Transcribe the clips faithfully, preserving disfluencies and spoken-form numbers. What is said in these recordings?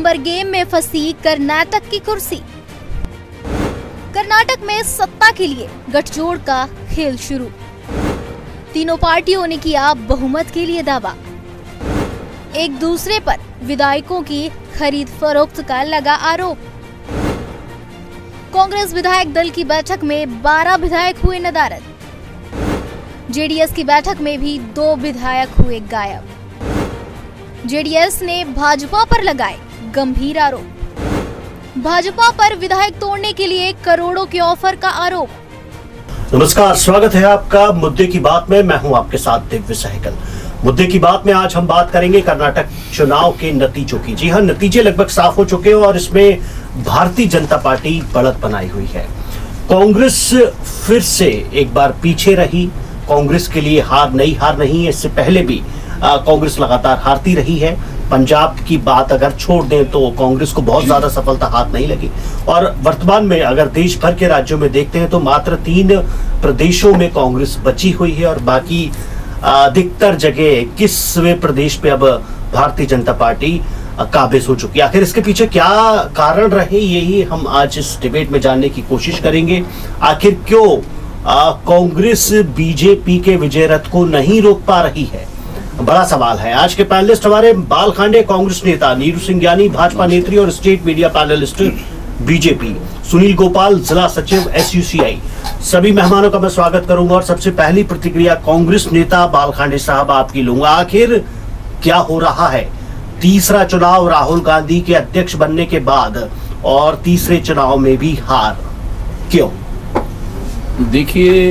Number game में फंसी कर्नाटक की कुर्सी। कर्नाटक में सत्ता के लिए गठजोड़ का खेल शुरू। तीनों पार्टियों ने किया बहुमत के लिए दावा। एक दूसरे पर विधायकों की खरीद फरोख्त का लगा आरोप। कांग्रेस विधायक दल की बैठक में बारह विधायक हुए नदारद। जेडीएस की बैठक में भी दो विधायक हुए गायब। जेडीएस ने भाजपा पर लगाए गंभीर आरोप। भाजपा पर विधायक तोड़ने के लिए करोड़ों के ऑफर का आरोप। नमस्कार, स्वागत है आपका मुद्दे की बात में। मैं हूं आपके साथ दिव्य सहगल। मुद्दे की बात में आज हम बात करेंगे कर्नाटक चुनाव के नतीजों की। जी हां, नतीजे लगभग साफ हो चुके हैं और इसमें भारतीय जनता पार्टी बढ़त बनाई हुई है। कांग्रेस फिर से एक बार पीछे रही। कांग्रेस के लिए हार नई हार नहीं है, इससे पहले भी कांग्रेस लगातार हारती रही है। पंजाब की बात अगर छोड़ दें तो कांग्रेस को बहुत ज्यादा सफलता हाथ नहीं लगी और वर्तमान में अगर देश भर के राज्यों में देखते हैं तो मात्र तीन प्रदेशों में कांग्रेस बची हुई है और बाकी अधिकतर जगह किसवें प्रदेश पे अब भारतीय जनता पार्टी काबिज हो चुकी है। आखिर इसके पीछे क्या कारण रहे, यही हम आज इस डिबेट में जानने की कोशिश करेंगे। आखिर क्यों कांग्रेस बीजेपी के विजय रथ को नहीं रोक पा रही है, बड़ा सवाल है। आज के पैनलिस्ट हमारे बाल खांडे, कांग्रेस नेता, नीरू सिंघयानी, भाजपा नेत्री और state media panelist BJP, Sunil Gopal, जिला सचिव एसयूसीआई। सभी मेहमानों का मैं स्वागत करूंगा और सबसे पहली प्रतिक्रिया कांग्रेस नेता बाल खांडे साहब आपकी लूंगा। आखिर क्या हो रहा है? तीसरा चुनाव राहुल गांधी के अध्यक्ष बनने के बाद और तीसरे चुनाव में भी हार, क्यों? देखिए,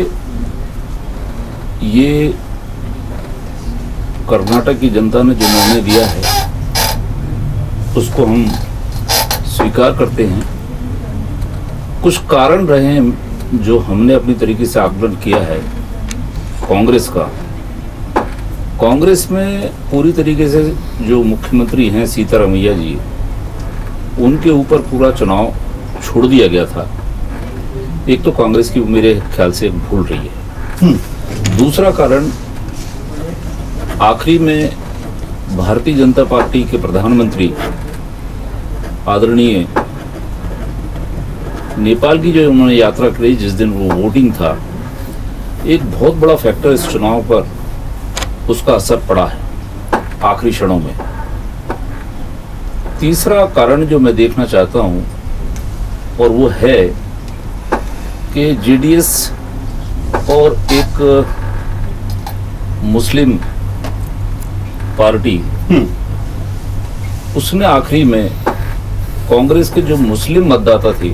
ये कर्नाटक की जनता ने जो निर्णय दिया है उसको हम स्वीकार करते हैं। कुछ कारण रहे हैं जो हमने अपनी तरीके से आकलन किया है कांग्रेस का। कांग्रेस में पूरी तरीके से जो मुख्यमंत्री हैं सीतारमैया जी, उनके ऊपर पूरा चुनाव छोड़ दिया गया था। एक तो कांग्रेस की मेरे ख्याल से एक भूल रही है। दूसरा कारण, आखिरी में भारतीय जनता पार्टी के प्रधानमंत्री आदरणीय नेपाल की जो उन्होंने यात्रा करी जिस दिन वो वोटिंग था, एक बहुत बड़ा फैक्टर इस चुनाव पर उसका असर पड़ा है आखिरी क्षणों में। तीसरा कारण जो मैं देखना चाहता हूं और वो है कि जेडीएस और एक मुस्लिम पार्टी, उसने आखिरी में कांग्रेस के जो मुस्लिम मतदाता थे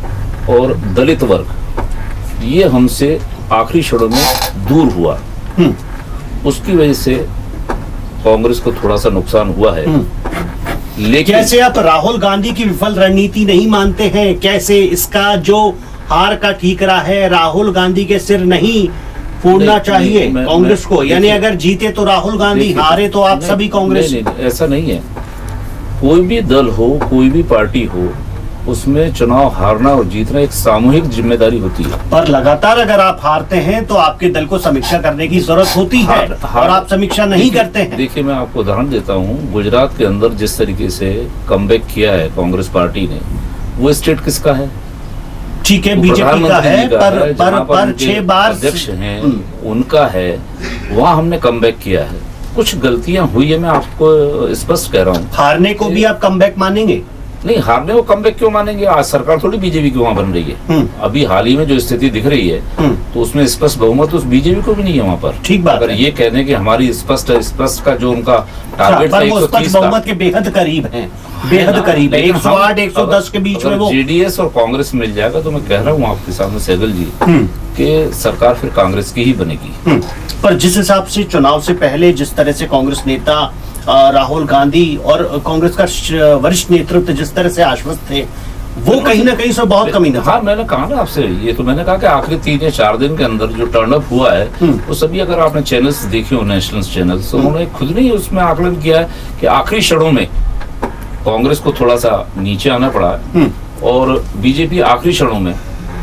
और दलित वर्ग, ये हमसे आखिरी क्षणों में दूर हुआ। उसकी वजह से कांग्रेस को थोड़ा सा नुकसान हुआ है। लेकिन कैसे आप राहुल गांधी की विफल रणनीति नहीं मानते हैं? कैसे इसका जो हार का ठीकरा है राहुल गांधी के सिर नहीं फोड़ना चाहिए कांग्रेस को? यानी अगर जीते तो राहुल गांधी, हारे तो आप सभी कांग्रेस। नहीं, नहीं, ऐसा नहीं है। कोई भी दल हो, कोई भी पार्टी हो, उसमें चुनाव हारना और जीतना एक सामूहिक जिम्मेदारी होती है। पर लगातार अगर आप हारते हैं तो आपके दल को समीक्षा करने की जरूरत होती है हार, हार, और आप समीक्षा नहीं करते हैं। देखिए, मैं आपको उदाहरण देता हूँ। गुजरात के अंदर जिस तरीके से कमबैक किया है कांग्रेस पार्टी ने, वो स्टेट किसका है? ठीक है, बीजेपी का है, पर है, पर, पर, पर छह बार अध्यक्ष हैं, उनका है। वहाँ हमने कमबैक किया है। कुछ गलतियां हुई है, मैं आपको स्पष्ट कह रहा हूँ। हारने को भी आप कमबैक मानेंगे? नहीं, हारने को कमबैक क्यों मानेंगे? आज सरकार थोड़ी बीजेपी की वहाँ बन रही है। अभी हाल ही में जो स्थिति दिख रही है तो उसमें स्पष्ट बहुमत उस बीजेपी को भी नहीं है वहाँ पर। ठीक बात। अगर ये कहने की हमारी स्पष्ट स्पष्ट का जो उनका टारगेट था एक सौ तीस बहुमत के बेहद करीब है, बेहद करीब है, एक सौ आठ एक सौ दस के बीच में वो जेडीएस और कांग्रेस मिल जाएगा तो मैं कह रहा हूँ आपके सामने सहगल जी कि सरकार फिर कांग्रेस की ही बनेगी। पर जिस हिसाब से चुनाव से पहले जिस तरह से कांग्रेस नेता राहुल गांधी और कांग्रेस का वरिष्ठ नेतृत्व जिस तरह से आश्वस्त थे, वो कहीं ना कहीं से बहुत कमी न। हाँ, मैंने कहा ना आपसे, ये तो मैंने कहा कि आखिरी तीन या चार दिन के अंदर जो टर्नअप हुआ है वो सभी, अगर आपने चैनल्स देखे हो, नेशनल चैनल्स, तो उन्होंने खुद ने उसमें आकलन किया है कि आखिरी क्षणों में कांग्रेस को थोड़ा सा नीचे आना पड़ा और बीजेपी आखिरी क्षणों में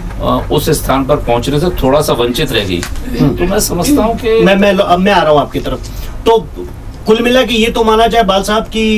उस स्थान पर पहुंचने से थोड़ा सा वंचित रह गई। तो मैं समझता हूँ कि मैं मैं अब मैं आ रहा हूँ आपकी तरफ। तो कुल मिला के ये तो माना जाए बाल साहब की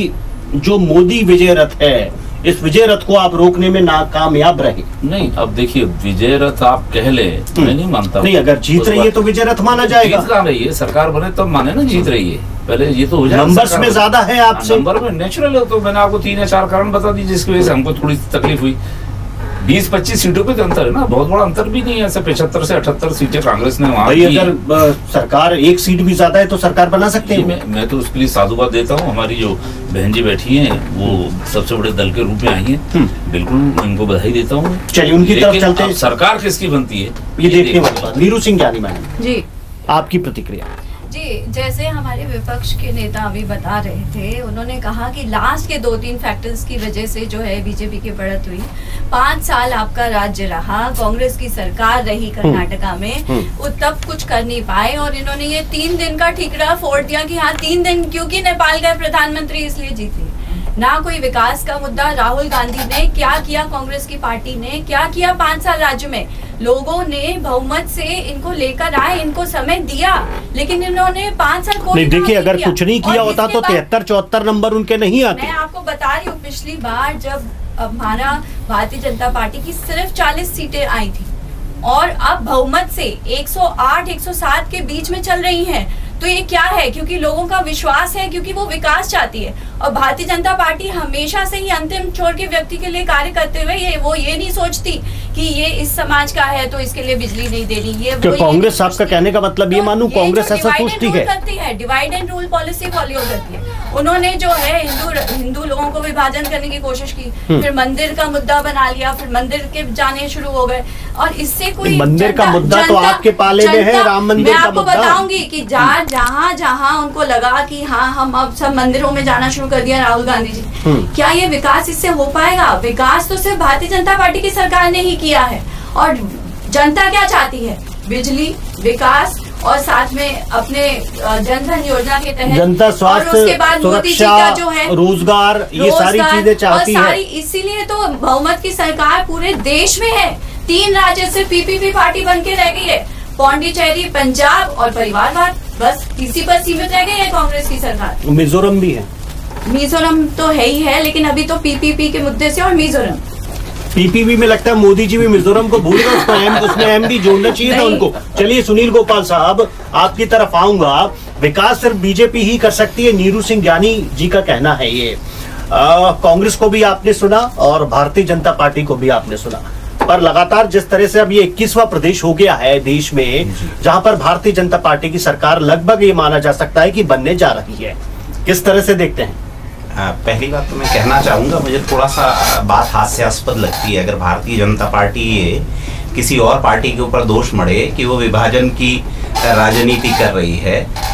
जो मोदी विजय रथ है, इस विजय रथ को आप रोकने में नाकामयाब रहे? नहीं, अब देखिए, विजय रथ आप कह ले, मैं नहीं मानता। नहीं, अगर जीत रही है तो विजय रथ माना जाएगा। जीत कहाँ रही है? सरकार बने तब माने ना जीत रही है, पहले ये तो हो जाए। नंबर्स में ज्यादा है आपसे। नंबर में नेचुरल है, तो मैंने आपको तीन या चार कारण बता दी जिसकी वजह से हमको थोड़ी तकलीफ हुई। बीस पच्चीस सीटों पे तो अंतर है ना, बहुत बड़ा अंतर भी नहीं है। ऐसे पचहत्तर से अठहत्तर सीटें कांग्रेस ने वहां भाई, अगर आ, सरकार एक सीट भी ज्यादा है तो सरकार बना सकते हैं। मैं, मैं तो उसके लिए साधुवाद देता हूँ। हमारी जो बहन जी बैठी हैं वो सबसे बड़े दल के रूप में आई हैं, बिल्कुल इनको बधाई देता हूँ। चलिए उनकी तरफ चलते हैं। सरकार किसकी बनती है ये देखने वाली बात। नीरू सिंह जानी मैडम जी, आपकी प्रतिक्रिया। जी, जैसे हमारे विपक्ष के नेता अभी बता रहे थे, उन्होंने कहा कि लास्ट के दो तीन फैक्टर्स की वजह से जो है बीजेपी की बढ़त हुई। पांच साल आपका राज्य रहा, कांग्रेस की सरकार रही कर्नाटका में, वो तब कुछ कर नहीं पाए और इन्होंने ये तीन दिन का ठीकरा फोड़ दिया कि हाँ तीन दिन, क्योंकि नेपाल का प्रधानमंत्री इसलिए जीती। ना कोई विकास का मुद्दा। राहुल गांधी ने क्या किया, कांग्रेस की पार्टी ने क्या किया पांच साल राज्य में? लोगों ने बहुमत से इनको लेकर आए, इनको समय दिया, लेकिन इन्होंने पांच साल कोई नहीं, देखिए, अगर किया। कुछ नहीं किया होता तो तिहत्तर चौहत्तर नंबर उनके नहीं आते। मैं आपको बता रही हूँ, पिछली बार जब हमारा भारतीय जनता पार्टी की सिर्फ चालीस सीटें आई थी और अब बहुमत से एक सौ आठ एक सौ सात के बीच में चल रही हैं, तो ये क्या है? क्योंकि लोगों का विश्वास है, क्योंकि वो विकास चाहती है। और भारतीय जनता पार्टी हमेशा से ही अंतिम छोर के व्यक्ति के लिए कार्य करते हुए ये वो ये नहीं सोचती कि ये इस समाज का है तो इसके लिए बिजली नहीं देनी। ये तो कांग्रेस, आपका कहने का मतलब ये मानूं, कांग्रेस ऐसा सोचती है? करती है, divide and rule policy follow करती है। उन्होंने जो है हिंदू हिंदू लोगों को विभाजन करने की कोशिश की, फिर मंदिर का मुद्दा बना लिया, फिर मंदिर के जाने शुरू हो गए। और इससे कोई मंदिर का मुद्दा तो आपके पाले में है, राम मंदिर का मुद्दा। मैं आपको बताऊंगी कि जहाँ जहाँ जहाँ उनको लगा कि हाँ हम अब सब मंदिरों में जाना शुरू कर दिया राहुल गांधी जी, क्या ये विकास इससे हो पाएगा? विकास तो सिर्फ भारतीय जनता पार्टी की सरकार ने ही किया है। और जनता क्या चाहती है? बिजली, विकास और साथ में अपने जन धन योजना के तहत जनता स्वास्थ्य, सुरक्षा, जो है रोजगार, ये सारी चीजें चाहती है। इसीलिए तो बहुमत की सरकार पूरे देश में है। तीन राज्य से पीपीपी पार्टी बन के रह गई है, पौंडीचेरी, पंजाब और परिवारवाद, बस इसी पर सीमित रह गई है कांग्रेस की सरकार। मिजोरम भी है, मिजोरम तो है ही है, लेकिन अभी तो पीपीपी के मुद्दे से। और मिजोरम पीपीपी में लगता है मोदी जी भी मिजोरम को भूल गए, उसमें एम उसमें एम भी जोड़ना चाहिए था उनको। चलिए सुनील गोपाल साहब, आपकी तरफ आऊंगा। विकास सिर्फ बीजेपी ही कर सकती है, नीरू सिंह जानी जी का कहना है ये। कांग्रेस को भी आपने सुना और भारतीय जनता पार्टी को भी आपने सुना, पर लगातार जिस तरह से अब ये इक्कीसवां प्रदेश हो गया है देश में जहां पर भारतीय जनता पार्टी की सरकार लगभग ये माना जा सकता है कि बनने जा रही है, किस तरह से देखते हैं? आ, पहली बात तो मैं कहना चाहूँगा, मुझे थोड़ा सा बात हास्यास्पद लगती है अगर भारतीय जनता पार्टी ये किसी और पार्टी के ऊपर दोष मढ़े कि वो विभाजन की राजनीति कर रही है।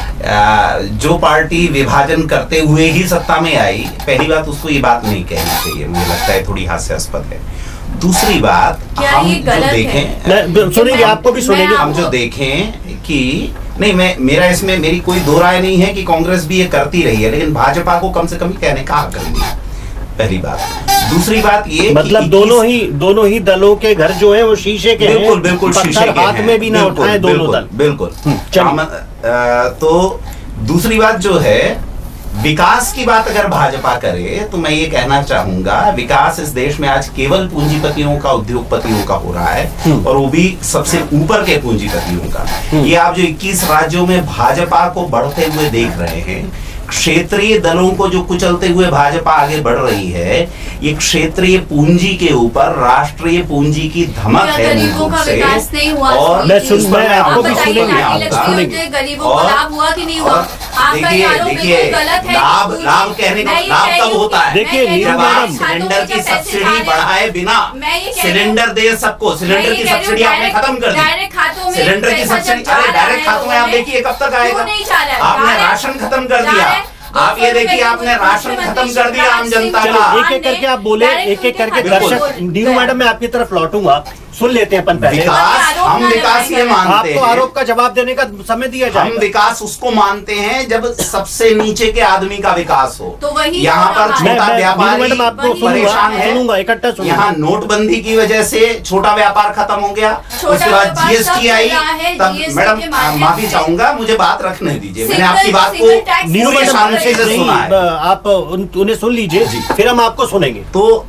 आ, जो पार्टी विभाजन करते हुए ही सत्ता में आई, पहली बात उसको ये बात नहीं कहनी चाहिए, मुझे लगता है थोड़ी हास्यास्पद है। दूसरी बात, हम जो देखें, सुनेंगे, आपको भी सुनेंगे, हम जो देखें कि नहीं, मैं मेरा इसमें मेरी कोई दो राय नहीं है कि कांग्रेस भी ये करती रही है, लेकिन भाजपा को कम से कम कहने का हक नहीं, पहली बात। दूसरी बात ये मतलब दोनों ही दोनों ही दलों के घर जो है वो शीशे के हैं, बिल्कुल बिल्कुल शीशे के हाथ में भी ना उठाए दोनों दल, बिल्कुल। तो दूसरी बात जो है, विकास की बात अगर भाजपा करे तो मैं ये कहना चाहूंगा, विकास इस देश में आज केवल पूंजीपतियों का, उद्योगपतियों का हो रहा है, और वो भी सबसे ऊपर के पूंजीपतियों का। ये आप जो इक्कीस राज्यों में भाजपा को बढ़ते हुए देख रहे हैं, क्षेत्रीय दलों को जो कुचलते हुए भाजपा आगे बढ़ रही है, ये क्षेत्रीय पूंजी के ऊपर राष्ट्रीय पूंजी की धमक है। गरीबों का विकास नहीं हुआ, और मैं सुन मैं आपको भी सुनेंगे, सुनेंगे। गरीबों को लाभ हुआ कि नहीं हुआ? देखिए देखिए लाभ लाभ कहने का लाभ कब होता है? देखिए जब आप सिलेंडर की सब्सिडी बढ़ाए बिना सिलेंडर दे सबको, सिलेंडर की सब्सिडी आपने खत्म कर दी। सिलेंडर की सब्सिडी, अरे डायरेक्ट खातों में आप देखिए कब तक आएगा? आपने राशन खत्म कर दिया। आप ये देखिए, आपने राशन खत्म कर दिया आम जनता का। एक एक करके आप बोले, एक एक करके दर्शक। नीरू मैडम, मैं आपकी तरफ लौटूंगा। सुन लेते हैं अपन पहले। विकास, हम विकास ये मानते आपको हैं, आरोप का जवाब देने का समय दिया जाए। हम विकास उसको मानते हैं जब सबसे नीचे के आदमी का विकास हो। तो वही यहाँ पर मैं- छोटा मैं- व्यापारी मैडम आपको परेशान है, सुनूंगा, इकट्ठा सुनूंगा। यहाँ नोटबंदी की वजह से छोटा व्यापार खत्म हो गया, छोटा उसके बाद व्यापार जीएसटी सब आई, चल रहा है, तब जीएसटी मैडम के माध्यम माफी से- चाहूंगा, मुझे बात रखने दीजिए। मैंने सिंगल- आपकी बात सिंगल टैक्स को नीरू पूरी मैडम शांति से नहीं, सुना है। आप उन- उन्हें सुन लीजिए, फिर हम आपको सुनेंगे। तो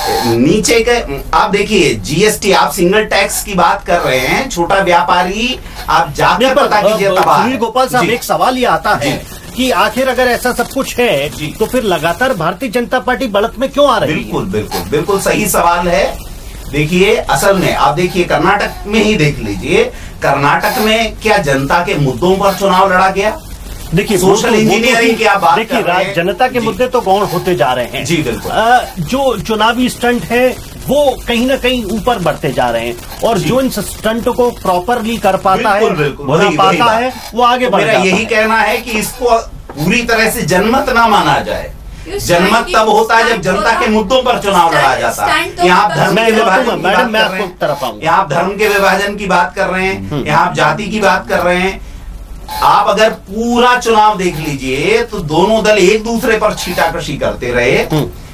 नीचे के आप देखिए, जीएसटी, आप सिंगल टैक्स की बात कर रहे हैं, छोटा व्यापारी आप जाके पता कीजिए तबाह है। सुनील गोपाल साहब, जी। एक सवाल ये आता है कि आखिर अगर ऐसा सब कुछ है जी। तो फिर लगातार भारतीय जनता पार्टी बढ़त में क्यों आ रही है? बिल्कुल बिल्कुल बिल्कुल सही सवाल है। देखिए, असल में आप देखिए कर्नाटक में ही देख लीजिए, कर्नाटक में क्या जनता के मुद्दों पर चुनाव लड़ा गया? देखिए, सोशल वो तो- वो तो इंजीनियरिंग ठीक- की आप बात देखिए, कर रहे हैं। जनता के जी। मुद्दे तो गौण होते जा रहे हैं। जी, बिल्कुल। अ, जो चुनावी स्टंट है वो कहीं ना कहीं ऊपर बढ़ते जा रहे हैं और जी। जो इन स्टंट को प्रॉपरली कर पाता बिल्कुल, है, बिल्कुल, बना वही- वही पाता बात। है, वो आगे तो बढ़ मेरा जाता यही है। कहना है कि इसको पूरी तरह से जनमत ना माना जाए। जनमत तब होता है जब जनता के मुद्दों पर चुनाव लड़ा जाता है। यहाँ आप धर्म मैं के बिल्कुल- विभाजन की मैडम, बात मैं कर आपको रहे हैं, तरफ आऊंगा। यहाँ आप धर्म के विभाजन की बात कर रहे हैं, यहाँ आप जाति की बात कर रहे हैं। आप अगर पूरा चुनाव देख लीजिए तो दोनों दल एक दूसरे पर छीटाकशी करते रहे,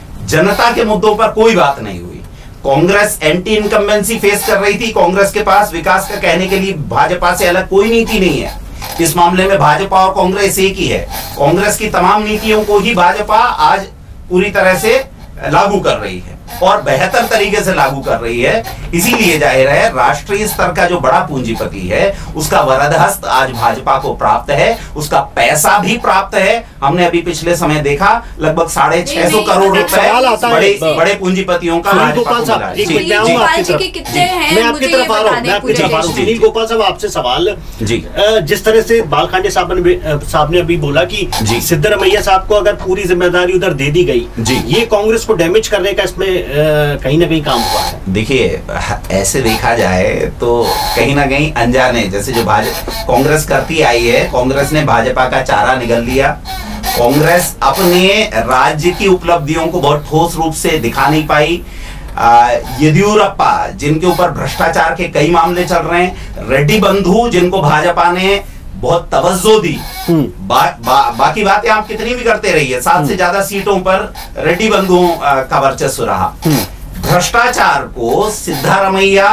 जनता के मुद्दों पर कोई बात नहीं हुई। कांग्रेस एंटी इनकम्बेंसी फेस कर रही थी, कांग्रेस के पास विकास का कहने के लिए भाजपा से अलग कोई नीति नहीं है। इस मामले में भाजपा और कांग्रेस एक ही है। कांग्रेस की तमाम नीतियों को ही भाजपा आज पूरी तरह से लागू कर रही है और बेहतर तरीके से लागू कर रही है। इसीलिए जाहिर है राष्ट्रीय स्तर का जो बड़ा पूंजीपति है उसका वरदहस्त आज भाजपा को प्राप्त है, उसका पैसा भी प्राप्त है। हमने अभी पिछले समय देखा लगभग साढ़े छह सौ करोड़ एक सवाल रुपए आता है, बड़े बड़े पूंजीपतियों का सुनील भाजपा गोपाल को साहब, मिला है। एक जी, मिनट मैं जी, आऊंगा आपकी जी, तरफ। के कितने हैं, मैं आपकी मुझे तरफ ये आ रहा हूँ, बता मैं दें आपकी पूरे तरफ आ रहा हूँ। देश में। सुनील गोपाल साहब, आपसे सवाल जी। अ, जिस तरह से बालखांडे साहब ने अ, साहब ने अभी बोला कि जी। सिद्धरमैया साहब को अगर पूरी जिम्मेदारी उधर दे दी गई, जी। ये कांग्रेस को डैमेज करने का इसमें अ, कहीं ना कहीं काम हुआ है। देखिए, ऐसे देखा जाए तो कहीं ना कहीं अनजाने, जैसे जो भाजपा कांग्रेस करती आई है, कांग्रेस ने भाजपा का चारा निगल लिया। कांग्रेस अपने राज्य की उपलब्धियों को बहुत ठोस रूप से दिखा नहीं पाई। आ, येदियुरप्पा जिनके ऊपर भ्रष्टाचार के कई मामले चल रहे हैं, रेड्डी बंधु जिनको भाजपा ने बहुत तवज्जो दी, बा, बा, बाकी बातें आप कितनी भी करते रहिए, सात से ज्यादा सीटों पर रेड्डी बंधुओं आ, का वर्चस्व रहा। भ्रष्टाचार को सिद्धारमैया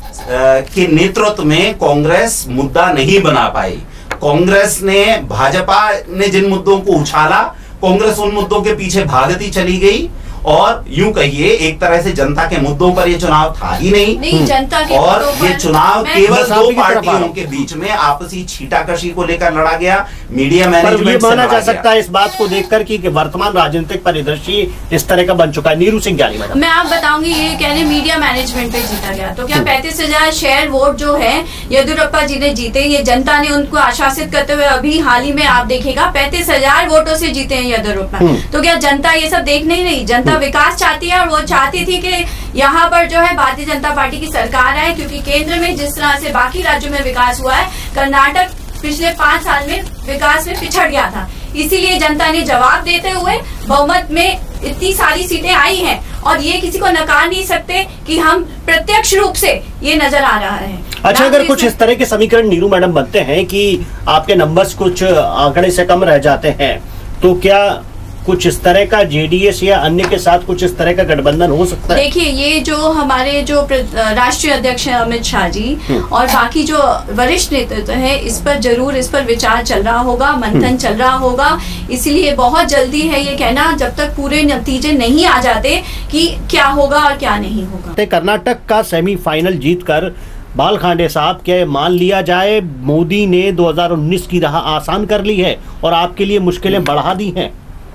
के नेतृत्व में कांग्रेस मुद्दा नहीं बना पाई। कांग्रेस ने, भाजपा ने जिन मुद्दों को उछाला, कांग्रेस उन मुद्दों के पीछे भागती चली गई और यूं कहिए एक तरह से जनता के मुद्दों पर ये चुनाव था ही नहीं, नहीं, जनता के और मुद्दों ये पर चुनाव मैं- केवल बस दो आपकी तरफ आ रहा पार्टियों हूं। के बीच में आपसी छीटाकशी को लेकर लड़ा गया, मीडिया पर मैनेजमेंट ये से माना लड़ा जा गया। सकता है इस बात को देखकर कि, कि वर्तमान राजनीतिक परिदृश्य इस तरह का बन चुका है। नीरू सिंह ज्ञानी मैडम, मैं आप बताऊंगी, ये कह रहे मीडिया मैनेजमेंट पे जीता गया, तो क्या पैंतीस हजार शेयर वोट जो है येदियुरप्पा जी ने जीते, ये जनता ने उनको आश्वासित करते हुए अभी हाल ही में आप देखिएगा पैंतीस हजार वोटों से जीते हैं येदियुरप्पा। तो क्या जनता ये सब देख नहीं रही? जनता विकास चाहती है और वो चाहती थी कि यहाँ पर जो है भारतीय जनता पार्टी की सरकार आए, क्योंकि केंद्र में जिस तरह से बाकी राज्यों में विकास हुआ है, कर्नाटक पिछले पांच साल में विकास में पिछड़ गया था। इसीलिए जनता ने जवाब देते हुए बहुमत में इतनी सारी सीटें आई हैं और ये किसी को नकार नहीं सकते कि हम प्रत्यक्ष रूप से ये नजर आ रहा है। अच्छा, ना अगर तो कुछ इसमें- इस तरह के समीकरण नीरू मैडम बनते हैं कि आपके नंबर्स कुछ आंकड़े से कम रह जाते हैं, तो क्या कुछ इस तरह का जेडीएस या अन्य के साथ कुछ इस तरह का गठबंधन हो सकता है? देखिए, ये जो हमारे जो प्र- राष्ट्रीय अध्यक्ष हैं अमित शाह जी और बाकी जो वरिष्ठ नेतृत्व है, इस पर जरूर इस पर विचार चल रहा होगा, मंथन चल रहा होगा। इसलिए बहुत जल्दी है ये कहना, जब तक पूरे नतीजे नहीं आ जाते कि क्या होगा और क्या नहीं होगा। कर्नाटक का सेमीफाइनल जीतकर बालखांडे साहब, क्या मान लिया जाए मोदी ने दो हज़ार उन्नीस की राह आसान कर ली है और आपके लिए मुश्किलें बढ़ा दी हैं?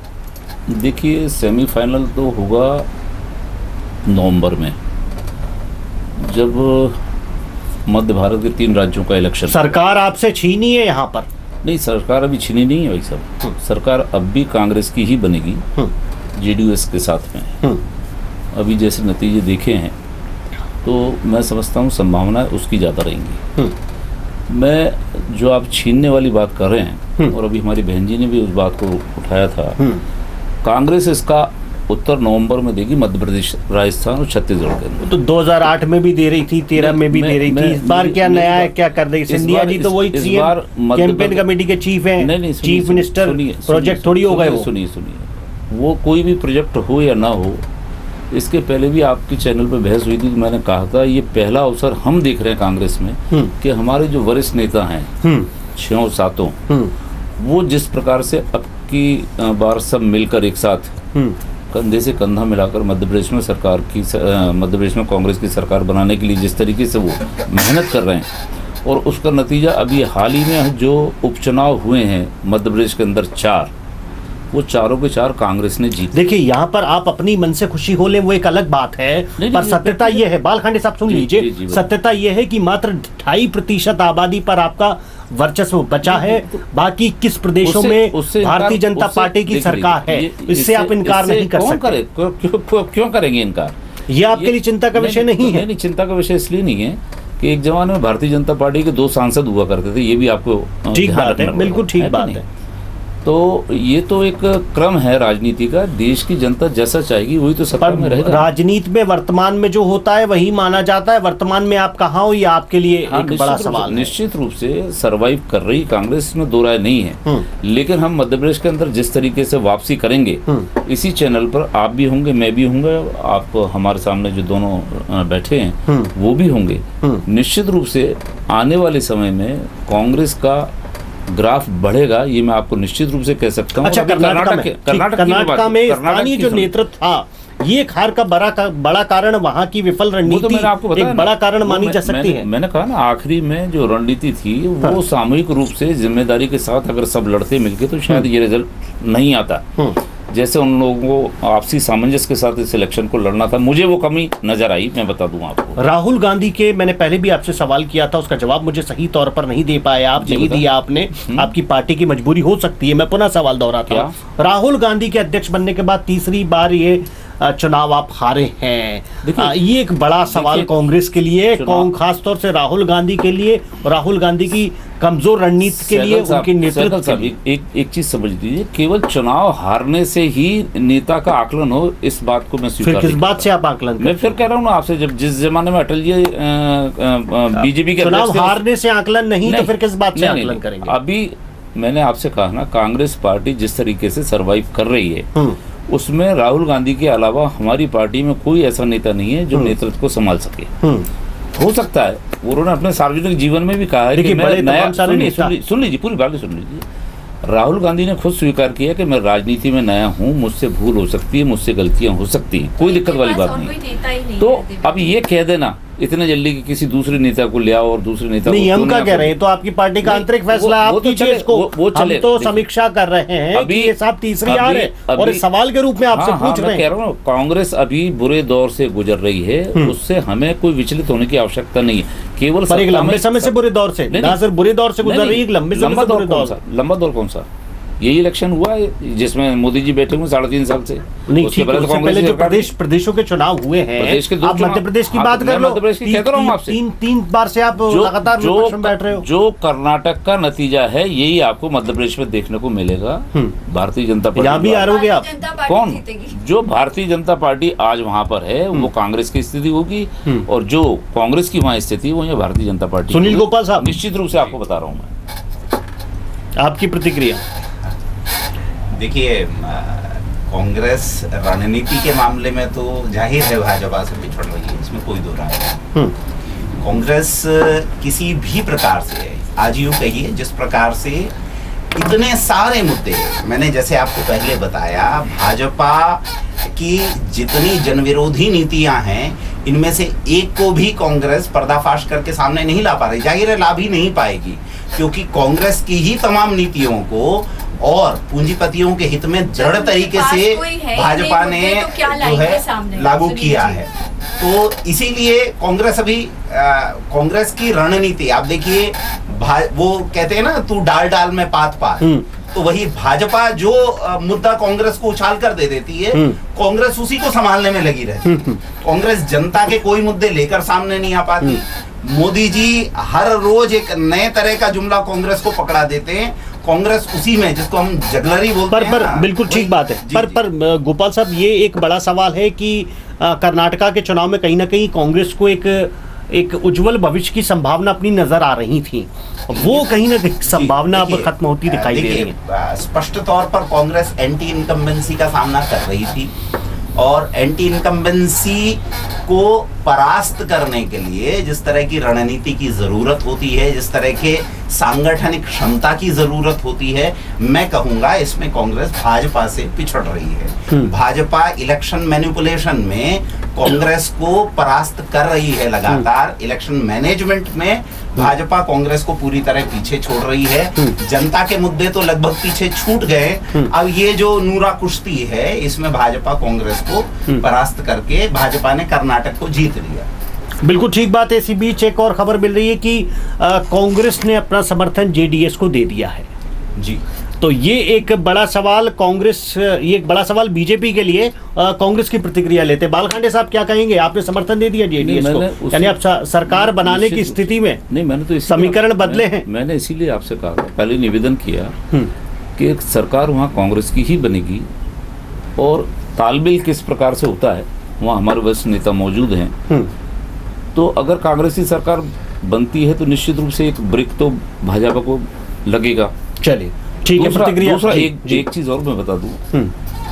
देखिए, सेमीफाइनल तो होगा नवंबर में, जब मध्य भारत के तीन राज्यों का इलेक्शन। सरकार आपसे छीनी है यहाँ पर? नहीं, सरकार अभी छीनी नहीं है भाई साहब। सरकार अब भी कांग्रेस की ही बनेगी, जेडीएस के साथ में। अभी जैसे नतीजे देखे हैं तो मैं समझता हूँ संभावना उसकी ज़्यादा रहेंगी। मैं जो आप छीनने वाली बात कर रहे हैं, और अभी हमारी बहन जी ने भी उस बात को उठाया था, कांग्रेस इसका उत्तर नवंबर में देगी मध्य प्रदेश, राजस्थान और छत्तीसगढ़ के अंदर। तो दो हज़ार आठ में भी दे रही थी, तेरह में भी दे रही थी, इस बार क्या नया है, क्या कर रही? सिंधिया जी तो वही कैंपेन कमेटी के चीफ हैं, चीफ मिनिस्टर, प्रोजेक्ट थोड़ी हो गए वो। सुनिए सुनिए वो कोई भी प्रोजेक्ट हो या ना हो, इसके पहले भी आपके चैनल पे बहस हुई थी तो मैंने कहा था ये पहला अवसर हम देख रहे हैं कांग्रेस में कि हमारे जो वरिष्ठ नेता हैं छह सातों, वो जिस प्रकार से अब की बार सब मिलकर एक साथ कंधे से कंधा मिलाकर मध्य प्रदेश में सरकार की मध्य प्रदेश में कांग्रेस की सरकार बनाने के लिए जिस तरीके से वो मेहनत कर रहे हैं, और उसका नतीजा अभी हाल ही में जो उपचुनाव हुए हैं मध्य प्रदेश के अंदर चार, वो चारों के चार कांग्रेस ने जीत। देखिए यहाँ पर आप अपनी मन से खुशी हो ले वो एक अलग बात है, पर सत्यता ये है, बालखांडे साहब सुन लीजिए, सत्यता ये है कि मात्र ढाई प्रतिशत आबादी पर आपका वर्चस्व बचा है, बाकी किस प्रदेशों में भारतीय जनता पार्टी की सरकार है, इससे आप इनकार नहीं कर सकते। क्यों करेंगे इनकार? ये आपके लिए चिंता का विषय नहीं है? नहीं, चिंता का विषय इसलिए नहीं है कि एक जमाने में भारतीय जनता पार्टी के दो सांसद हुआ करते थे, ये भी आपको ठीक बात है, बिल्कुल ठीक बात है। तो ये तो एक क्रम है राजनीति का, देश की जनता जैसा चाहेगी वही तो सत्ता में रहेगा। राजनीति में वर्तमान में जो होता है वही माना जाता है, वर्तमान में आप कहाँ हो ये आपके लिए हाँ, एक बड़ा सवाल है। निश्चित रूप से सरवाइव कर रही कांग्रेस में दो राय नहीं है, लेकिन हम मध्य प्रदेश के अंदर जिस तरीके से वापसी करेंगे, इसी चैनल पर आप भी होंगे, मैं भी होंगे, आप हमारे सामने जो दोनों बैठे हैं वो भी होंगे। निश्चित रूप से आने वाले समय में कांग्रेस का ग्राफ बढ़ेगा, ये मैं आपको निश्चित रूप से कह सकता हूँ। अच्छा, कर्नाटक में कर्नाटक में स्थानीय जो नेतृत्व था, ये एक हार का बड़ा का, बड़ा कारण वहाँ की विफल रणनीति तो आपको एक बड़ा कारण मानी जा सकती मैंने, है। मैंने कहा ना आखिरी में जो रणनीति थी वो हाँ। सामूहिक रूप से जिम्मेदारी के साथ अगर सब लड़ते मिलके तो शायद ये रिजल्ट नहीं आता, जैसे उन लोगों को आपसी सामंजस्य के साथ इस इलेक्शन को लड़ना था, मुझे वो कमी नजर आई। मैं बता दूं आपको, राहुल गांधी के मैंने पहले भी आपसे सवाल किया था, उसका जवाब मुझे सही तौर पर नहीं दे पाए आप, नहीं दिया आपने, आपकी पार्टी की मजबूरी हो सकती है। मैं पुनः सवाल दोहराता हूं, राहुल गांधी के अध्यक्ष बनने के बाद तीसरी बार ये चुनाव आप हारे हैं, आ, ये एक बड़ा सवाल कांग्रेस के लिए, खासतौर से राहुल गांधी के लिए, राहुल गांधी की कमजोर रणनीति के लिए, उनके नेतृत्व के लिए। एक एक चीज समझ लीजिए, केवल चुनाव हारने से ही नेता का आकलन हो, इस बात को मैं स्वीकार फिर किस बात से आप आकलन? मैं फिर कह रहा हूँ ना आपसे, जब जिस जमाने में अटल जी बीजेपी के चुनाव हारने से आकलन नहीं तो फिर किस बात से आकलन करेंगे? अभी मैंने आपसे कहा ना, कांग्रेस पार्टी जिस तरीके से सर्वाइव कर रही है उसमें राहुल गांधी के अलावा हमारी पार्टी में कोई ऐसा नेता नहीं है जो नेतृत्व को संभाल सके। हो सकता है, उन्होंने अपने सार्वजनिक जीवन में भी कहा है कि मैं नया, सुन लीजिए पूरी बात सुन लीजिए, राहुल गांधी ने खुद स्वीकार किया कि मैं राजनीति में नया हूं, मुझसे भूल हो सकती है, मुझसे गलतियां हो सकती हैं, कोई दिक्कत वाली बात नहीं। तो अब ये कह देना इतने जल्दी कि किसी दूसरे नेता को ले आओ और दूसरे नेता नहीं, हम क्या कह रहे हैं, तो आपकी पार्टी का आंतरिक फैसला आप कीजिए इसको, हम तो समीक्षा कर रहे हैं अभी ये साहब तीसरी आ रहे हैं और सवाल के रूप में आपसे पूछ रहे हैं। कह रहा हूँ कांग्रेस अभी बुरे दौर से गुजर रही है, उससे हमें कोई विचलित होने की आवश्यकता नहीं है, केवल एक लंबे समय से बुरे दौर से, ना सिर्फ बुरे दौर से गुजर रही है, लंबे लंबा दौर कौन सा? लंबा दौर कौन सा? यही इलेक्शन हुआ है जिसमें मोदी जी बैठे हुए साढ़े तीन साल से। नहीं, उसके पहले, तो पहले जो प्रदेश प्रदेशों के चुनाव हुए हैं, प्रदेश के आप मध्य प्रदेश की बात कर लो, मध्य प्रदेश की कहता रहा हूं आपसे, तीन तीन बार से आप लगातार विपक्ष में बैठ रहे हो। जो कर्नाटक का नतीजा है यही आपको मध्य प्रदेश में देखने को मिलेगा। भारतीय जनता पार्टी यहाँ भी हारोगे आप? कौन? जो भारतीय जनता पार्टी आज वहाँ पर है वो कांग्रेस की स्थिति होगी, और जो कांग्रेस की वहाँ स्थिति है वो यहाँ भारतीय जनता पार्टी। सुनील गोपाल साहब, निश्चित रूप से आपको बता रहा हूँ मैं, आपकी प्रतिक्रिया? देखिए, कांग्रेस रणनीति के मामले में तो जाहिर है भाजपा से पिछड़ रही है, इसमें कोई दो राय नहीं। कांग्रेस किसी भी प्रकार से, आज यूं कहिए जिस प्रकार से इतने सारे मुद्दे, मैंने जैसे आपको पहले बताया, भाजपा की जितनी जनविरोधी नीतियां हैं इनमें से एक को भी कांग्रेस पर्दाफाश करके सामने नहीं ला पा रही, जाहिर है ला भी नहीं पाएगी, क्योंकि कांग्रेस की ही तमाम नीतियों को और पूंजीपतियों के हित में दृढ़ तरीके से भाजपा ने जो है लागू किया है। तो इसीलिए कांग्रेस अभी कांग्रेस की रणनीति आप देखिए, वो कहते हैं ना, तू डाल डाल में पात पात, तो वही भाजपा जो मुद्दा कांग्रेस को उछाल कर दे देती है, कांग्रेस उसी को संभालने में लगी रहती है। कांग्रेस जनता के कोई मुद्दे लेकर सामने नहीं आ पाती। मोदी जी हर रोज एक नए तरह का जुमला कांग्रेस को पकड़ा देते हैं कांग्रेस उसी में, जिसको हम जगलरी बोलते पर हैं पर ना, बिल्कुल ठीक बात है। पर पर गोपाल साहब, ये एक बड़ा सवाल है कि कर्नाटका के चुनाव में कहीं ना कहीं कांग्रेस को एक एक उज्जवल भविष्य की संभावना अपनी नजर आ रही थी, वो कहीं ना कहीं संभावना अब खत्म होती दिखाई दे रही है। स्पष्ट तौर पर कांग्रेस एंटी इनकम्बेंसी का सामना कर रही थी और एंटी इनकम्बेंसी को परास्त करने के लिए जिस तरह की रणनीति की जरूरत होती है, जिस तरह के सांगठनिक क्षमता की जरूरत होती है, मैं कहूंगा इसमें कांग्रेस भाजपा से पिछड़ रही है। भाजपा इलेक्शन मैनिपुलेशन में कांग्रेस को परास्त कर रही है लगातार। इलेक्शन मैनेजमेंट में भाजपा कांग्रेस को पूरी तरह पीछे छोड़ रही है। जनता के मुद्दे तो लगभग पीछे छूट गए, अब ये जो नूरा कुश्ती है इसमें भाजपा कांग्रेस को परास्त करके भाजपा ने कर्नाटक को जीत लिया। बिल्कुल ठीक बात है। इसी बीच एक और खबर मिल रही है कि कांग्रेस ने अपना समर्थन जेडीएस को दे दिया है जी। तो ये एक बड़ा सवाल कांग्रेस, ये एक बड़ा सवाल बीजेपी के लिए। कांग्रेस की प्रतिक्रिया लेते हैं। बालखांडे साहब, क्या कहेंगे? आपने समर्थन दे दिया जेडीएस को, यानी आप सरकार बनाने की स्थिति में नहीं, मैंने तो समीकरण बदले हैं। मैंने इसीलिए आपसे कहा, पहले निवेदन किया कि एक सरकार वहाँ कांग्रेस की ही बनेगी और तालमेल किस प्रकार से होता है वहाँ हमारे वरिष्ठ नेता मौजूद हैं। तो अगर कांग्रेस की सरकार बनती है तो निश्चित रूप से एक ब्रेक तो भाजपा को लगेगा। चलिए ठीक है। प्रतिक्रिया दूसरा एक, एक चीज और मैं बता दूं,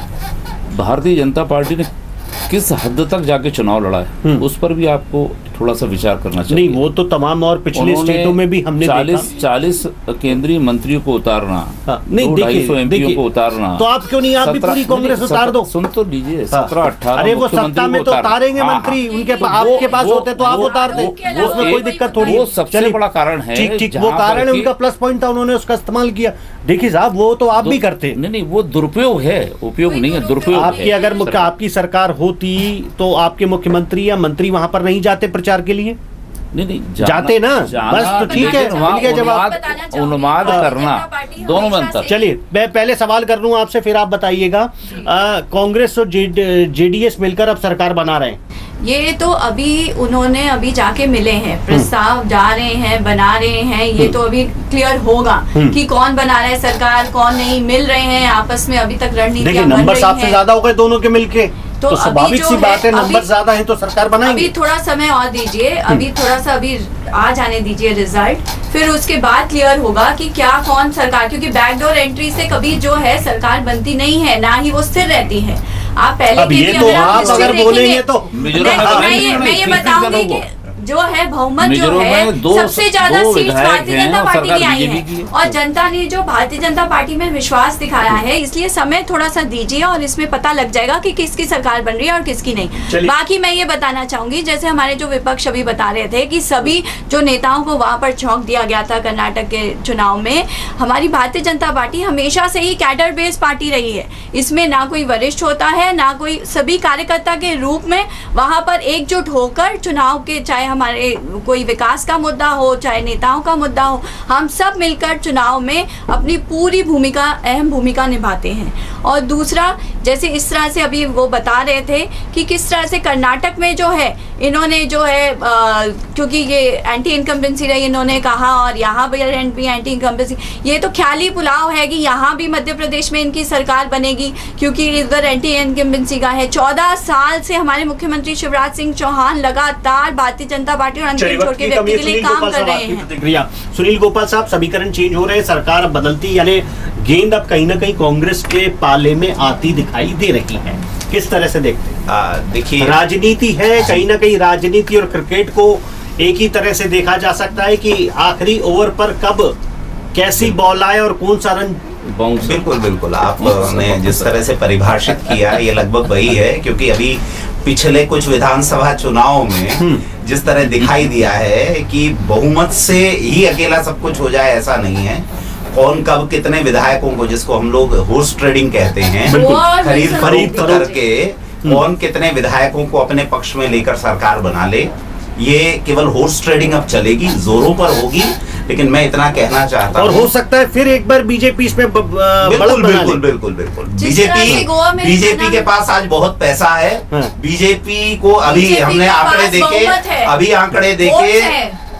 भारतीय जनता पार्टी ने किस हद तक जाके चुनाव लड़ा है उस पर भी आपको थोड़ा सा विचार करना चाहिए। नहीं, वो तो तमाम और पिछले स्टेटों में भी हमने चालीस चालीस केंद्रीय मंत्रियों को उतारना, हाँ, नहीं देखिए एमपीओ को उतारना, तो आप क्यों नहीं, आप भी पूरी कांग्रेस उतार दो। सुन तो लीजिए, सत्रह अठारह अरे वो सत्ता में तो उतारेंगे मंत्री, उनके आपके पास होते तो आप उतार दे, उसमें कोई दिक्कत थोड़ी। वो सबसे बड़ा कारण है। ठीक ठीक, वो कारण है, उनका प्लस पॉइंट था, उन्होंने उसका इस्तेमाल किया। देखिए साहब, वो तो आप भी करते। नहीं नहीं, वो दुरुपयोग है, उपयोग नहीं है, दुरुपयोग। आपकी अगर मुख्य आपकी सरकार होती तो आपके मुख्यमंत्री या मंत्री वहां पर नहीं जाते प्रचार के लिए? नहीं नहीं, जाते ना, बस तो ठीक है। जवाब उन्माद करना, दोनों में अंतर। चलिए मैं पहले सवाल कर लूं आपसे, फिर आप बताइएगा। कांग्रेस और जेडीएस मिलकर अब सरकार बना रहे हैं। ये तो अभी उन्होंने अभी जाके मिले हैं, प्रस्ताव जा रहे हैं, बना रहे हैं। ये तो अभी क्लियर होगा कि कौन बना रहा है सरकार, कौन नहीं। मिल रहे हैं आपस में, अभी तक रणनीतियां बन रही हैं। नंबर आपसे ज्यादा हो गए दोनों के मिलके, तो, तो स्वाभाविक सी बात है, नंबर ज्यादा है तो सरकार बनाएंगे। अभी थोड़ा समय और दीजिए, अभी थोड़ा सा अभी आ जाने दीजिए रिजल्ट, फिर उसके बाद क्लियर होगा कि क्या कौन सरकार, क्योंकि बैकडोर एंट्री से कभी जो है सरकार बनती नहीं है, ना ही वो स्थिर रहती है। आप पहले अब ये तो आप अगर बोलेंगे तो मैं ये मैं ये बताऊंगी कि जो है बहुमत जो है सबसे ज्यादा सीट भारतीय जनता पार्टी की आई है और जनता ने जो भारतीय जनता पार्टी में विश्वास दिखाया है, इसलिए समय थोड़ा सा दीजिए और इसमें पता लग जाएगा कि किसकी सरकार बन रही है और किसकी नहीं। बाकी मैं ये बताना चाहूंगी, जैसे हमारे जो विपक्ष अभी बता रहे थे कि सभी जो नेताओं को वहां पर झोंक दिया गया था कर्नाटक के चुनाव में, हमारी भारतीय जनता पार्टी हमेशा से ही कैडर बेस्ड पार्टी रही है। इसमें ना कोई वरिष्ठ होता है, ना कोई, सभी कार्यकर्ता के रूप में वहां पर एकजुट होकर चुनाव के, चाहे हमारे कोई विकास का मुद्दा हो, चाहे नेताओं का मुद्दा हो, हम सब मिलकर चुनाव में अपनी पूरी भूमिका, अहम भूमिका निभाते हैं। और दूसरा, जैसे इस तरह से अभी वो बता रहे थे कि किस तरह से कर्नाटक में जो है इन्होंने जो है आ, क्योंकि ये एंटी इनकम्बेंसी रही, इन्होंने कहा, और यहाँ भी एंटी इनकम्बेंसी, ये तो ख्याली पुलाव है कि यहाँ भी मध्य प्रदेश में इनकी सरकार बनेगी क्योंकि इधर एंटी इनकम्बेंसी का है। चौदह साल से हमारे मुख्यमंत्री शिवराज सिंह चौहान लगातार भारतीय जनता पार्टी और अंतिम छोर के व्यक्ति के लिए काम कर रहे हैं। सुनील गोपाल साहब, समीकरण चेंज हो रहे हैं, सरकार बदलती, यानी गेंद अब कहीं ना कहीं कांग्रेस के पाले में आती दिखाई दे रही है। किस तरह से देखते हैं? देखिए, राजनीति है, कहीं ना कहीं राजनीति और क्रिकेट को एक ही तरह से देखा जा सकता है कि आखिरी ओवर पर कब कैसी बॉल आए और कौन सा रन। बिल्कुल बिल्कुल, आपने जिस तरह से परिभाषित किया ये लगभग वही है, क्योंकि अभी पिछले कुछ विधानसभा चुनाव में जिस तरह दिखाई दिया है कि बहुमत से ही अकेला सब कुछ हो जाए, ऐसा नहीं है। कौन कब कितने विधायकों को, जिसको हम लोग हॉर्स ट्रेडिंग कहते हैं, खरीद फरोख्त करके कौन कितने विधायकों को अपने पक्ष में लेकर सरकार बना ले, ये केवल हॉर्स ट्रेडिंग अब चलेगी, जोरों पर होगी। लेकिन मैं इतना कहना चाहता हूँ, और हो सकता है फिर एक बार बीजेपी इसमें बिल्कुल बिल्कुल बिल्कुल बिल्कुल बीजेपी बीजेपी के पास आज बहुत पैसा है। बीजेपी को अभी हमने आंकड़े देखे, अभी आंकड़े देखे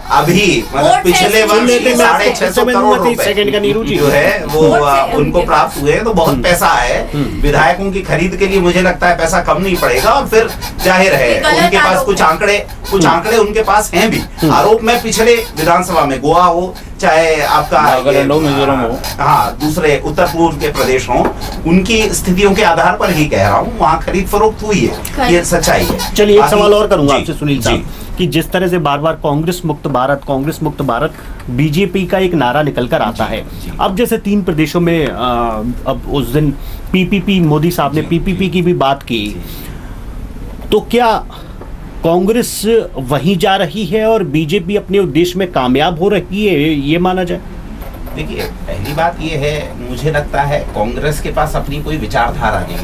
अभी मतलब पिछले वर्ष साढ़े छह सौ करोड़ रुपए जो है वो उनको प्राप्त हुए हैं, तो बहुत पैसा है। विधायकों की खरीद के लिए मुझे लगता है पैसा कम नहीं पड़ेगा। और फिर जाहिर है उनके पास कुछ आंकड़े कुछ आंकड़े उनके पास हैं भी। आरोप में पिछले विधानसभा में गोवा हो, चाहे आपका मिजोरम हो, हाँ दूसरे उत्तर पूर्व के प्रदेश हों, उनकी स्थितियों के आधार पर ही कह रहा हूँ, वहाँ खरीद फरोख्त हुई है, ये सच्चाई है। चलिए एक सवाल और करूंगा आपसे सुनील साहब, कि जिस तरह से बार बार कांग्रेस मुक्त भारत कांग्रेस मुक्त भारत बीजेपी का एक नारा निकल कर आता है, अब जैसे तीन प्रदेशों में आ, अब उस दिन पीपीपी मोदी साहब ने पीपीपी की भी बात की, तो क्या कांग्रेस वहीं जा रही है और बीजेपी अपने उद्देश्य में कामयाब हो रही है, ये माना जाए? देखिए, पहली बात ये है, मुझे लगता है कांग्रेस के पास अपनी कोई विचारधारा नहीं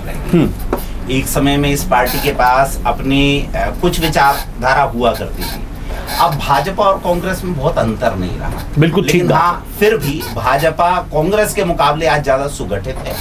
रही। एक समय में इस पार्टी के पास अपनी कुछ विचारधारा हुआ करती थी। अब भाजपा और कांग्रेस में बहुत अंतर नहीं रहा। बिल्कुल ठीक। हाँ, फिर भी भाजपा कांग्रेस के मुकाबले आज ज्यादा सुगठित है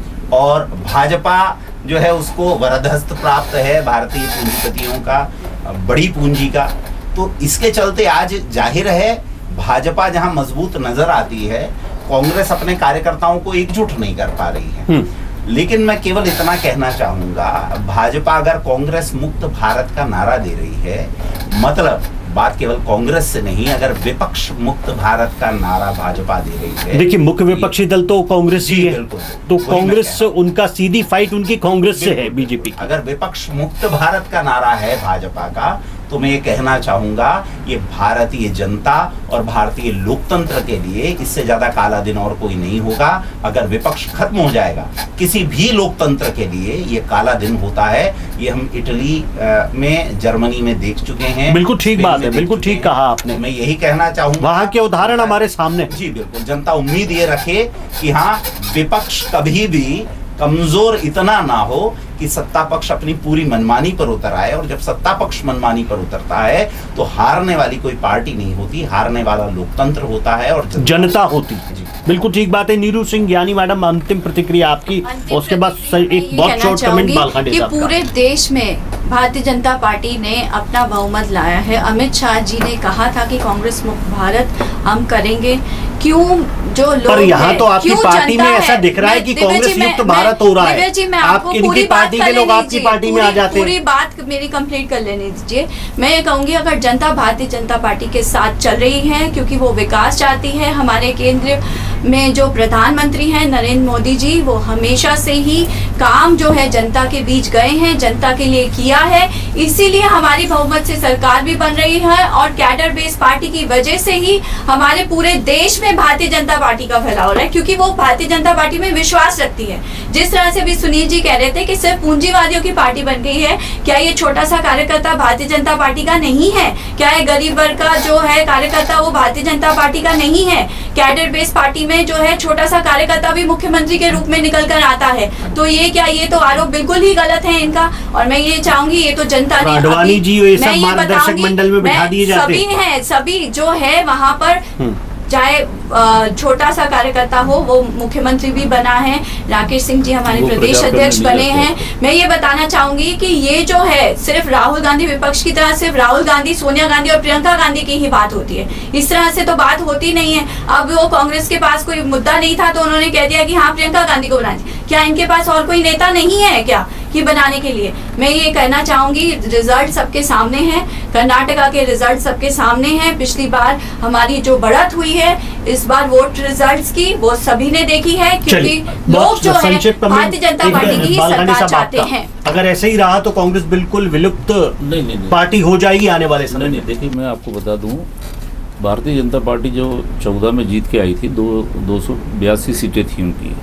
और भाजपा जो है उसको वरदहस्त प्राप्त है भारतीय पूंजीपतियों का, बड़ी पूंजी का। तो इसके चलते आज जाहिर है भाजपा जहां मजबूत नजर आती है, कांग्रेस अपने कार्यकर्ताओं को एकजुट नहीं कर पा रही है। लेकिन मैं केवल इतना कहना चाहूंगा, भाजपा अगर कांग्रेस मुक्त भारत का नारा दे रही है, मतलब बात केवल कांग्रेस से नहीं, अगर विपक्ष मुक्त भारत का नारा भाजपा दे रही है। देखिए, मुख्य विपक्षी दल तो कांग्रेस ही है, तो कांग्रेस उनका सीधी फाइट उनकी कांग्रेस से है बीजेपी। अगर विपक्ष मुक्त भारत का नारा है भाजपा का, तो मैं ये कहना चाहूंगा, ये भारतीय जनता और भारतीय लोकतंत्र के लिए इससे ज्यादा काला दिन और कोई नहीं होगा। अगर विपक्ष खत्म हो जाएगा, किसी भी लोकतंत्र के लिए ये काला दिन होता है। ये हम इटली में, जर्मनी में देख चुके हैं। बिल्कुल ठीक बात है, बिल्कुल ठीक कहा आपने। मैं यही कहना चाहूंगा, वहां के उदाहरण हमारे सामने। जी बिल्कुल, जनता उम्मीद ये रखे कि हाँ, विपक्ष कभी भी कमजोर इतना ना हो कि सत्ता पक्ष अपनी पूरी मनमानी पर उतर आए। और जब सत्ता पक्ष मनमानी पर उतरता है तो हारने वाली कोई पार्टी नहीं होती, हारने वाला लोकतंत्र होता है और जनता, जनता होती है। बिल्कुल ठीक बात है। नीरू सिंह यानी मैडम, अंतिम प्रतिक्रिया आपकी, उसके बाद एक बहुत शॉर्ट कमेंट बालखांडे साहब का। पूरे देश में भारतीय जनता पार्टी ने अपना बहुमत लाया है। अमित शाह जी ने कहा था कि कांग्रेस मुक्त भारत हम करेंगे। क्यों जो लोग पर यहाँ तो आपकी पार्टी में ऐसा दिख रहा है कि कांग्रेस मुक्त भारत हो रहा है, आपकी इनकी पार्टी के लोग आपकी पार्टी में आ जाते हैं। पूरी बात मेरी कंप्लीट कर लेने दीजिए। मैं ये कहूंगी, अगर जनता भारतीय जनता पार्टी के साथ चल रही है क्योंकि वो विकास चाहती है, हमारे केंद्र में जो प्रधानमंत्री हैं नरेंद्र मोदी जी, वो हमेशा से ही काम जो है जनता के बीच गए हैं, जनता के लिए किया है, इसीलिए हमारी बहुमत से सरकार भी बन रही है। और कैडर बेस्ड पार्टी की वजह से ही हमारे पूरे देश में भारतीय जनता पार्टी का फैलाव हो रहा है, क्योंकि वो भारतीय जनता पार्टी में विश्वास रखती है। जिस तरह से भी सुनील जी कह रहे थे कि सिर्फ पूंजीवादियों की पार्टी बन गई है, क्या ये छोटा सा कार्यकर्ता भारतीय जनता पार्टी का नहीं है? क्या ये गरीब वर्ग का जो है कार्यकर्ता वो भारतीय जनता पार्टी का नहीं है? कैडर बेस्ड पार्टी में जो है छोटा सा कार्यकर्ता भी मुख्यमंत्री के रूप में निकल कर आता है। तो ये क्या, ये तो आरोप बिल्कुल ही गलत है इनका। और मैं ये चाहूंगी, ये तो जनता ने, अडवाणी जी ये सब मार्गदर्शक मंडल में बिठा दिए जाते सभी हैं, सभी जो है वहां पर, चाहे छोटा सा कार्यकर्ता हो, वो मुख्यमंत्री भी बना है, राकेश सिंह जी हमारे प्रदेश अध्यक्ष बने हैं। मैं ये बताना चाहूंगी कि ये जो है सिर्फ राहुल गांधी, विपक्ष की तरह सिर्फ राहुल गांधी, सोनिया गांधी और प्रियंका गांधी की ही बात होती है, इस तरह से तो बात होती नहीं है। अब वो कांग्रेस के पास कोई मुद्दा नहीं था तो उन्होंने कह दिया कि हाँ प्रियंका गांधी को बनाए। क्या इनके पास और कोई नेता नहीं है क्या ये बनाने के लिए? मैं ये कहना चाहूंगी, रिजल्ट सबके सामने हैं, कर्नाटका के रिजल्ट सबके सामने हैं। पिछली बार हमारी जो बढ़त हुई है, इस बार वोट रिजल्ट्स की, वो सभी ने देखी है, क्योंकि लोग जो है भारतीय जनता पार्टी की ही सरकार चाहते हैं। अगर ऐसे ही रहा तो कांग्रेस बिल्कुल विलुप्त नहीं, नहीं, नहीं। पार्टी हो जाएगी आने वाले समय में। देखिए, मैं आपको बता दूं, भारतीय जनता पार्टी जो चौदह में जीत के आई थी, दो दो सौ बयासी सीटें थी उनकी।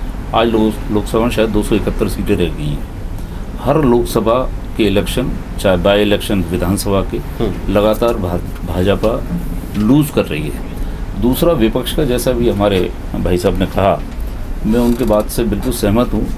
आज लोकसभा में शायद दो सौ इकहत्तर सीटें रह गई हैं। हर लोकसभा के इलेक्शन, चाहे बाई इलेक्शन विधानसभा के, लगातार भाजपा लूज कर रही है। दूसरा, विपक्ष का, जैसा भी हमारे भाई साहब ने कहा, मैं उनके बात से बिल्कुल सहमत हूँ।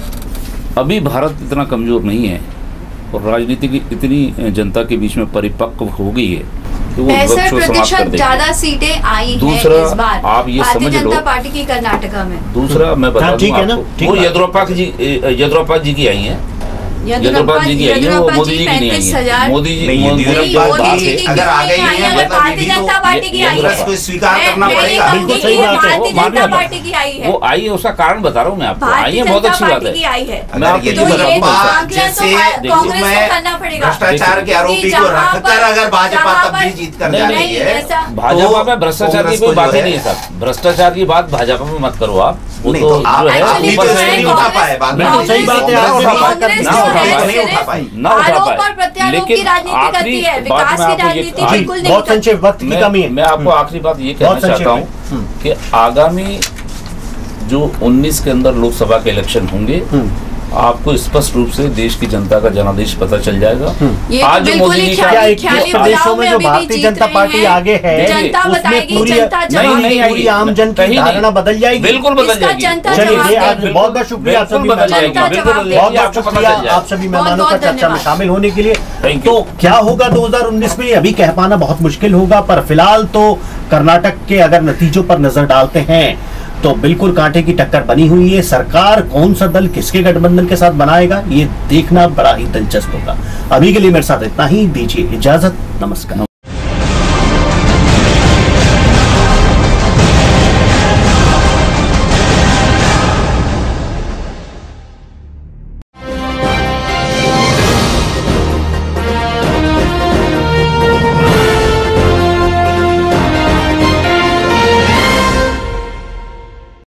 अभी भारत इतना कमज़ोर नहीं है और राजनीति की इतनी जनता के बीच में परिपक्व हो गई है कि वो विपक्ष को समाप्त कर देगी। ज्यादा सीटें आई हैं इस बार आप ये समझ लो, भारतीय जनता पार्टी की कर्नाटका में। दूसरा मैं बता दूं आपको, वो येदियुरप्पा जी येदियुरप्पा जी की आई हैं, येदियुरप्पा जी की आई है, वो मोदी जी की नहीं आई है। मोदी जी नहीं, मोदी येदियुरप्पा की बात जी है। अगर आ गई है अगर भारतीय जनता पार्टी की आई है इसको स्वीकार मैं- करना मैं ये पड़ेगा। कहूंगी बिल्कुल सही कि बात है। भारतीय वो मान जनता लिया। पार्टी की आई है, वो आई है, उसका कारण बता रहा हूँ मैं आपको। आई भारतीय है, बहुत जनता अच्छी बात पार्टी की है। आई है। मैं आपको अगर ये बता येदियुरप्पा दूं, आंकलन तो जैसे कांग्रेस को में करना पड़ेगा। भ्रष्टाचार के आरोपी को जहां रखकर पर- अगर भाजपा जहां तब भी पर- जीत कर नहीं, जा नहीं, रही है ऐसा- भाजपा में भ्रष्टाचार की कांग्रेस कोई को बात जो ही है- नहीं है साहब। भ्रष्टाचार की बात भाजपा में मत करो आप। वो नहीं, तो तो आप जो है आप भी तो ऊपर इसको से नहीं उठा पाए बात। बिल्कुल सही बात है, ना आप उठा भी पाए, कांग्रेस ना जो उठा है पाए, नहीं उठा पाई। ना उठा आरोप पाए। और प्रत्यारोप की लेकिन राजनीति आखिरी करती है, बात विकास मैं की आपको ये- राजनीति जी, बिल्कुल नहीं बहुत करती। संक्षेप, वक्त की मैं- कमी है। मैं आपको आखिरी बात ये कहना बहुत संक्षेप चाहता हूँ में। कि आगामी जो उन्नीस के अंदर लोकसभा के इलेक्शन होंगे, आपको स्पष्ट रूप से देश की जनता का जनादेश पता चल जाएगा। ये तो आज जो बिल्कुल मोदी ही जी क्या का एक ख्याली प्रदेशों बदलाव में में जो अभी भी भारतीय जीत जनता रहे पार्टी हैं। आगे है, जनता उसमें बताएगी, पूरी जनता नहीं जवाब नहीं देगी। आएगी, पूरी आम जन की कहीं नहीं। धारणा बदल जाएगी। बिल्कुल बदल इसका जाएगी। जनता चलिए जवाब ये आज देगी। बहुत बहुत शुक्रिया आप बिल्कुल सभी बदल मेहमानों जाएगी, का। बिल्कुल बदल बहुत जाएगी, बहुत आपको पता शुक्रिया चल जाएगा। आप सभी मेहमानों बहुत का बहुत चर्चा में धन्यवाद। शामिल होने के लिए। Thank you. तो क्या होगा दो हज़ार उन्नीस में अभी कह पाना बहुत मुश्किल होगा, पर फिलहाल तो कर्नाटक के अगर नतीजों पर नजर डालते हैं तो बिल्कुल कांटे की टक्कर बनी हुई है। सरकार कौन सा दल किसके गठबंधन के साथ बनाएगा, ये देखना बड़ा ही दिलचस्प होगा। अभी के लिए मेरे साथ इतना ही, दीजिए इजाजत, नमस्कार।